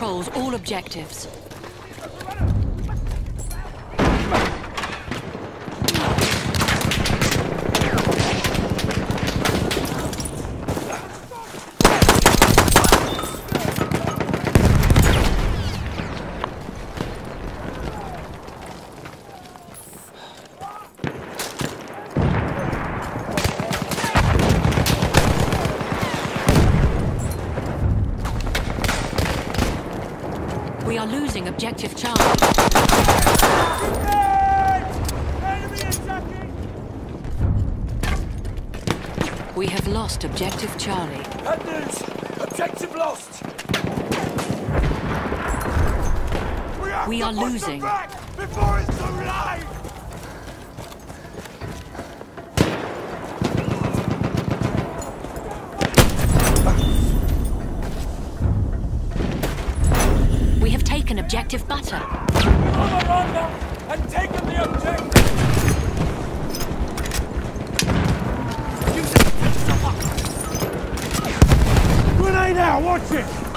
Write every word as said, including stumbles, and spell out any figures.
controls all objectives. We are losing objective Charlie. Enemy attacking! We have lost objective Charlie. Bad news! Objective lost! We, have We to are push losing. them back before it's too late! We have taken objective butter. On the run now and taken the objective! Grenade out! Watch it!